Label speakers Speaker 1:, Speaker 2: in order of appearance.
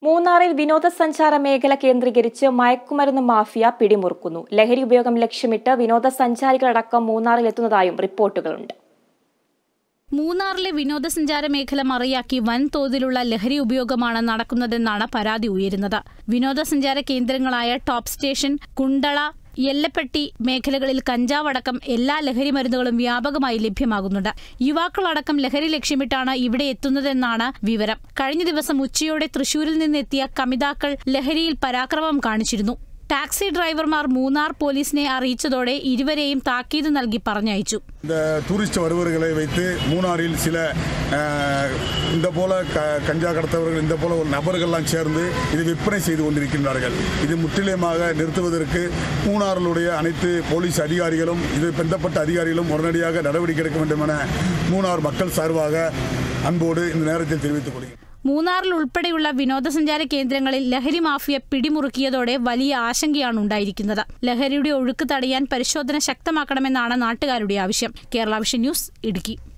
Speaker 1: മൂന്നാറിൽ വിനോദസഞ്ചാര മേഖല കേന്ദ്രീകരിച്ച് മയക്കുമരുന്ന് മാഫിയ പിടിമുറുക്കുന്നു. ലഹരി ഉപയോഗം ലക്ഷ്യമിട്ട് വിനോദസഞ്ചാരികളടക്കം മൂന്നാറിൽ എത്തുന്നതായും റിപ്പോർട്ടുകളുണ്ട്.
Speaker 2: മൂന്നാറിലെ വിനോദസഞ്ചാര മേഖല മറയാക്കി വൻതോതിലുള്ള ലഹരി ഉപയോഗമാണ് നടക്കുന്നതെന്നാണ് പരാതി ഉയരുന്നത്. വിനോദസഞ്ചാര കേന്ദ്രങ്ങളായ ടോപ്പ് സ്റ്റേഷൻ, കുണ്ടള, യെല്ലപ്പെട്ടി മേഖലകളിൽ കഞ്ചാവടക്കം എല്ലാ ലഹരി മരുന്നുകളും വ്യാപകമായി ലഭ്യമാകുന്നുണ്ട്. യുവാക്കളടക്കം ലഹരി ലക്ഷ്യമിട്ടാണ് ഇവിടെ എത്തുന്നതെന്നാണ് വിവരം. കഴിഞ്ഞ ദിവസം ഉച്ചയോടെ തൃശൂരിൽ നിന്നെത്തിയ കമിതാക്കൾ ലഹരിയിൽ പരാക്രമം കാണിച്ചിരുന്നു. ടാക്സി ഡ്രൈവർമാർ മൂന്നാർ പോലീസിനെ അറിയിച്ചതോടെ ഇരുവരെയും താക്കീത് നൽകി പറഞ്ഞയച്ചു.
Speaker 3: ടൂറിസ്റ്റ് வருவர்களை வைத்து மூணாரில் சில இந்த போல கஞ்சா கடத்தவர்கள் இந்த போல ஒரு நபர்கள்லாம் சேர்ந்து இது விற்பனை செய்து கொண்டிருக்கின்றார்கள். இது முற்றிலுமாக நிறுத்துவதற்கு மூணாரிலுடைய அனைத்து போலீஸ் அதிகாரிகளும் இது பந்தப்பட்ட அதிகாரிகளும் உடனடியாக நடவடிக்கை எடுக்க வேண்டும் என மூணார் மக்கள் சார்பாக அன்போடு இந்த நேரத்தில் தெரிவித்துக் கொள்கிறேன்.
Speaker 2: മൂന്നാറിൽ ഉൾപ്പെടെയുള്ള വിനോദസഞ്ചാര കേന്ദ്രങ്ങളിൽ ലഹരി മാഫിയ പിടിമുറുക്കിയതോടെ വലിയ ആശങ്കയാണ് ഉണ്ടായിരിക്കുന്നത്. ലഹരിയുടെ ഒഴുക്ക് തടയാൻ പരിശോധന ശക്തമാക്കണമെന്നാണ് നാട്ടുകാരുടെ ആവശ്യം. Kerala vision news, Idukki.